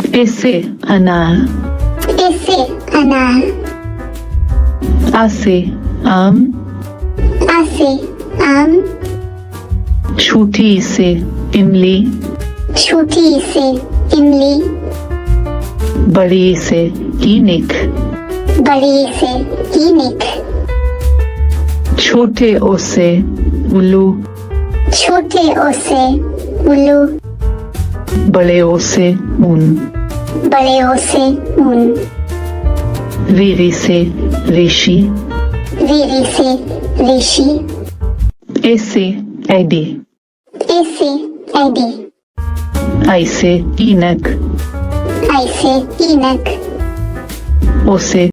ए से अनार। ए से अनार। आ से आम। आ से आम। छूटी से इमली। छूटी से इमली। बड़ी से ईनिक। बड़ी से ईनिक। छोटे ओ से उल्लू। छोटे ओ से उल्लू। बड़े ओ से ऊन। बड़े ओ से ऊन। रीरी से ऋषि। रीरी से ऋषि। ए से एडी। ए से एडी। आई से ईनक। आई से ईनक। ओ से